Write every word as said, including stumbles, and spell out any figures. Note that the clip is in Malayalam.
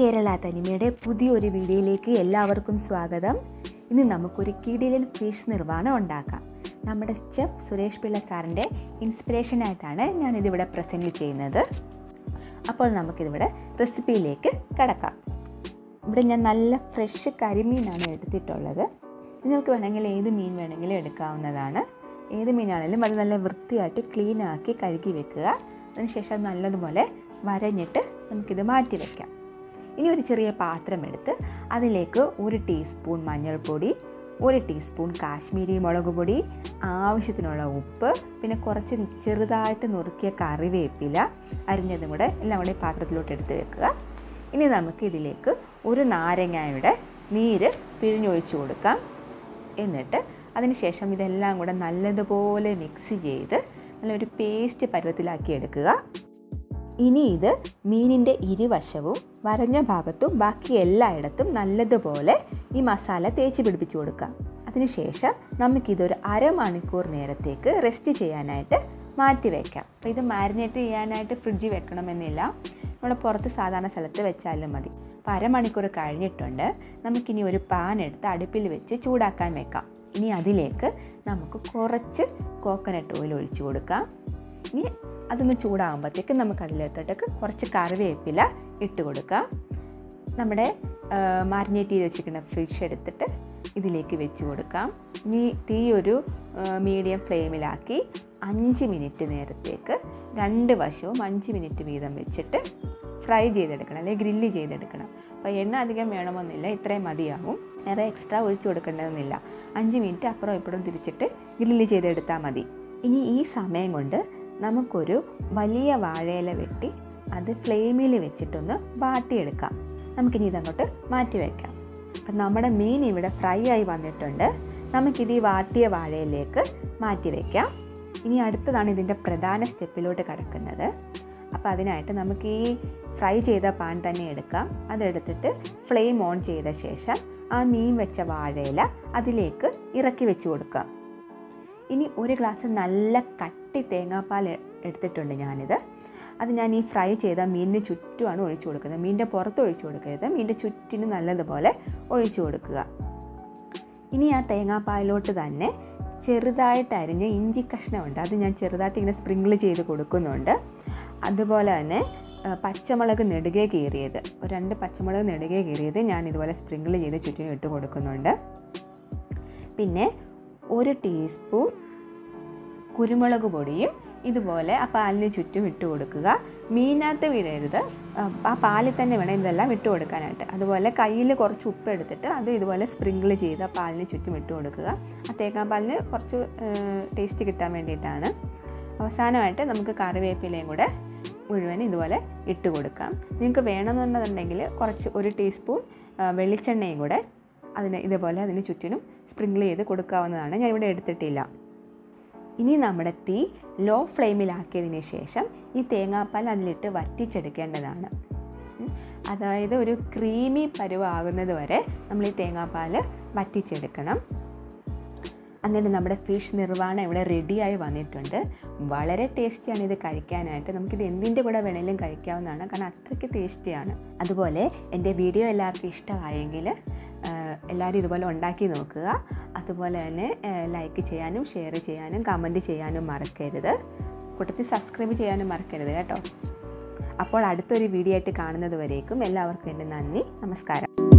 കേരള തനിമയുടെ പുതിയൊരു വീഡിയോയിലേക്ക് എല്ലാവർക്കും സ്വാഗതം. ഇന്ന് നമുക്കൊരു കിടിലൻ ഫിഷ് നിർവ്വാണം ഉണ്ടാക്കാം. നമ്മുടെ ചെഫ് സുരേഷ് പിള്ള സാറിൻ്റെ ഇൻസ്പിറേഷനായിട്ടാണ് ഞാനിതിവിടെ പ്രസൻറ്റ് ചെയ്യുന്നത്. അപ്പോൾ നമുക്കിതിവിടെ റെസിപ്പിയിലേക്ക് കടക്കാം. ഇവിടെ ഞാൻ നല്ല ഫ്രഷ് കരിമീനാണ് എടുത്തിട്ടുള്ളത്. നിങ്ങൾക്ക് വേണമെങ്കിൽ ഏത് മീൻ വേണമെങ്കിലും എടുക്കാവുന്നതാണ്. ഏത് മീനാണെങ്കിലും അത് നല്ല വൃത്തിയായിട്ട് ക്ലീനാക്കി കഴുകി വെക്കുക. അതിനുശേഷം നല്ലതുപോലെ വരഞ്ഞിട്ട് നമുക്കിത് മാറ്റി വയ്ക്കാം. ഇനി ഒരു ചെറിയ പാത്രം എടുത്ത് അതിലേക്ക് ഒരു ടീസ്പൂൺ മഞ്ഞൾപ്പൊടി, ഒരു ടീസ്പൂൺ കാശ്മീരി മുളക് പൊടി, ആവശ്യത്തിനുള്ള ഉപ്പ്, പിന്നെ കുറച്ച് ചെറുതായിട്ട് നുറുക്കിയ കറിവേപ്പില അരിഞ്ഞതും കൂടെ എല്ലാം കൂടെ പാത്രത്തിലോട്ട് എടുത്ത് വെക്കുക. ഇനി നമുക്ക് ഇതിലേക്ക് ഒരു നാരങ്ങയുടെ നീര് പിഴിഞ്ഞൊഴിച്ച് കൊടുക്കാം. എന്നിട്ട് അതിന് ശേഷം ഇതെല്ലാം കൂടെ നല്ലതുപോലെ മിക്സ് ചെയ്ത് നല്ലൊരു പേസ്റ്റ് പരുവത്തിലാക്കി എടുക്കുക. ഇനി ഇത് മീനിൻ്റെ ഇരുവശവും വരഞ്ഞ ഭാഗത്തും ബാക്കി എല്ലായിടത്തും നല്ലതുപോലെ ഈ മസാല തേച്ച് പിടിപ്പിച്ച് കൊടുക്കാം. അതിനുശേഷം നമുക്കിതൊരു അരമണിക്കൂർ നേരത്തേക്ക് റെസ്റ്റ് ചെയ്യാനായിട്ട് മാറ്റി വയ്ക്കാം. അപ്പോൾ ഇത് മാരിനേറ്റ് ചെയ്യാനായിട്ട് ഫ്രിഡ്ജിൽ വെക്കണമെന്നില്ല, നമ്മുടെ പുറത്ത് സാധാരണ സ്ഥലത്ത് വെച്ചാലും മതി. അപ്പോൾ അരമണിക്കൂർ കഴിഞ്ഞിട്ടുണ്ട്. നമുക്കിനി ഒരു പാൻ എടുത്ത് അടുപ്പിൽ വെച്ച് ചൂടാക്കാൻ വെക്കാം. ഇനി അതിലേക്ക് നമുക്ക് കുറച്ച് കോക്കനട്ട് ഓയിൽ ഒഴിച്ചു കൊടുക്കാം. ഇനി അതൊന്ന് ചൂടാകുമ്പോഴത്തേക്ക് നമുക്ക് അതിലേത്തോട്ടേക്ക് കുറച്ച് കറിവേപ്പില ഇട്ട് കൊടുക്കാം. നമ്മുടെ മാരിനേറ്റ് ചെയ്ത് വെച്ചിരിക്കുന്ന ഫിഷ് എടുത്തിട്ട് ഇതിലേക്ക് വെച്ച് കൊടുക്കാം. ഇനി തീ ഒരു മീഡിയം ഫ്ലെയിമിലാക്കി അഞ്ച് മിനിറ്റ് നേരത്തേക്ക് രണ്ട് വശവും അഞ്ച് മിനിറ്റ് വീതം വെച്ചിട്ട് ഫ്രൈ ചെയ്തെടുക്കണം, അല്ലെങ്കിൽ ഗ്രില്ല് ചെയ്തെടുക്കണം. അപ്പോൾ എണ്ണ അധികം വേണമെന്നില്ല, ഇത്രയും മതിയാവും. വേറെ എക്സ്ട്രാ ഒഴിച്ചു കൊടുക്കേണ്ടതെന്നില്ല. അഞ്ച് മിനിറ്റ് അപ്പുറം ഇപ്പുറം തിരിച്ചിട്ട് ഗ്രില്ല് ചെയ്തെടുത്താൽ മതി. ഇനി ഈ സമയം കൊണ്ട് നമുക്കൊരു വലിയ വാഴയില വെട്ടി അത് ഫ്ലെയിമിൽ വെച്ചിട്ടൊന്ന് വാട്ടിയെടുക്കാം. നമുക്കിനി ഇതങ്ങോട്ട് മാറ്റി വയ്ക്കാം. അപ്പം നമ്മുടെ മീൻ ഇവിടെ ഫ്രൈ ആയി വന്നിട്ടുണ്ട്. നമുക്കിത് ഈ വാട്ടിയ വാഴയിലേക്ക് മാറ്റി വയ്ക്കാം. ഇനി അടുത്തതാണ് ഇതിൻ്റെ പ്രധാന സ്റ്റെപ്പിലോട്ട് കിടക്കുന്നത്. അപ്പോൾ അതിനായിട്ട് നമുക്ക് ഈ ഫ്രൈ ചെയ്ത പാൻ തന്നെ എടുക്കാം. അതെടുത്തിട്ട് ഫ്ലെയിം ഓൺ ചെയ്ത ശേഷം ആ മീൻ വെച്ച വാഴയില അതിലേക്ക് ഇറക്കി വെച്ച് കൊടുക്കാം. ഇനി ഒരു ഗ്ലാസ് നല്ല കട്ടി തേങ്ങാപ്പാൽ എടുത്തിട്ടുണ്ട് ഞാനിത്. അത് ഞാൻ ഈ ഫ്രൈ ചെയ്ത മീനിന് ചുറ്റുമാണ് ഒഴിച്ചു കൊടുക്കുന്നത്. മീനിൻ്റെ പുറത്ത് ഒഴിച്ചു കൊടുക്കരുത്, മീനിൻ്റെ ചുറ്റിന് നല്ലതുപോലെ ഒഴിച്ചു കൊടുക്കുക. ഇനി ആ തേങ്ങാപ്പാലിലോട്ട് തന്നെ ചെറുതായിട്ട് അരിഞ്ഞ ഇഞ്ചി കഷ്ണമുണ്ട്, അത് ഞാൻ ചെറുതായിട്ട് ഇങ്ങനെ സ്പ്രിങ്കിൾ ചെയ്ത് കൊടുക്കുന്നുണ്ട്. അതുപോലെ തന്നെ പച്ചമുളക് നെടുകെ കീറിയത്, ഒരു രണ്ട് പച്ചമുളക് നെടുകെ കീറിയത് ഞാൻ ഇതുപോലെ സ്പ്രിങ്കിൾ ചെയ്ത് ചുറ്റിനും ഇട്ട് കൊടുക്കുന്നുണ്ട്. പിന്നെ ഒരു ടീസ്പൂൺ കുരുമുളക് പൊടിയും ഇതുപോലെ ആ പാലിന് ചുറ്റും ഇട്ട് കൊടുക്കുക. മീനകത്ത് വീഴരുത്, ആ പാലിൽ തന്നെ വേണം ഇതെല്ലാം ഇട്ട് കൊടുക്കാനായിട്ട്. അതുപോലെ കയ്യിൽ കുറച്ച് ഉപ്പ് എടുത്തിട്ട് അത് ഇതുപോലെ സ്പ്രിങ്കിൾ ചെയ്ത് ആ പാലിന് ചുറ്റും ഇട്ട് കൊടുക്കുക. ആ തേങ്ങാപ്പാലിന് കുറച്ച് ടേസ്റ്റ് കിട്ടാൻ വേണ്ടിയിട്ടാണ്. അവസാനമായിട്ട് നമുക്ക് കറിവേപ്പിലയും കൂടെ മുഴുവൻ ഇതുപോലെ ഇട്ട് കൊടുക്കാം. നിങ്ങൾക്ക് വേണമെന്നുണ്ടെങ്കിൽ കുറച്ച് ഒരു ടീസ്പൂൺ വെളിച്ചെണ്ണയും കൂടെ അതിന് ഇതുപോലെ അതിന് ചുറ്റിനും സ്പ്രിങ്കിൾ ചെയ്ത് കൊടുക്കാവുന്നതാണ്. ഞാൻ ഇവിടെ എടുത്തിട്ടില്ല. ഇനി നമ്മുടെ തീ ലോ ഫ്ലെയിമിലാക്കിയതിന് ശേഷം ഈ തേങ്ങാപ്പാൽ അതിലിട്ട് വറ്റിച്ചെടുക്കേണ്ടതാണ്. അതായത് ഒരു ക്രീമി പരുവാകുന്നത് വരെ നമ്മൾ ഈ തേങ്ങാപ്പാൽ വറ്റിച്ചെടുക്കണം. അങ്ങനെ നമ്മുടെ ഫിഷ് നിർവ്വാണം ഇവിടെ റെഡിയായി വന്നിട്ടുണ്ട്. വളരെ ടേസ്റ്റിയാണ് ഇത് കഴിക്കാനായിട്ട്. നമുക്കിത് എന്തിൻ്റെ കൂടെ വേണമെങ്കിലും കഴിക്കാവുന്നതാണ്, കാരണം അത്രയ്ക്ക് ടേസ്റ്റിയാണ്. അതുപോലെ എൻ്റെ വീഡിയോ എല്ലാവർക്കും ഇഷ്ടമായെങ്കിൽ എല്ലാവരും ഇതുപോലെ ഉണ്ടാക്കി നോക്കുക. അതുപോലെ തന്നെ ലൈക്ക് ചെയ്യാനും ഷെയർ ചെയ്യാനും കമൻറ്റ് ചെയ്യാനും മറക്കരുത്. കൂട്ടത്തിൽ സബ്സ്ക്രൈബ് ചെയ്യാനും മറക്കരുത് കേട്ടോ. അപ്പോൾ അടുത്തൊരു വീഡിയോ ആയിട്ട് കാണുന്നത് വരേക്കും എല്ലാവർക്കും എൻ്റെ നന്ദി, നമസ്കാരം.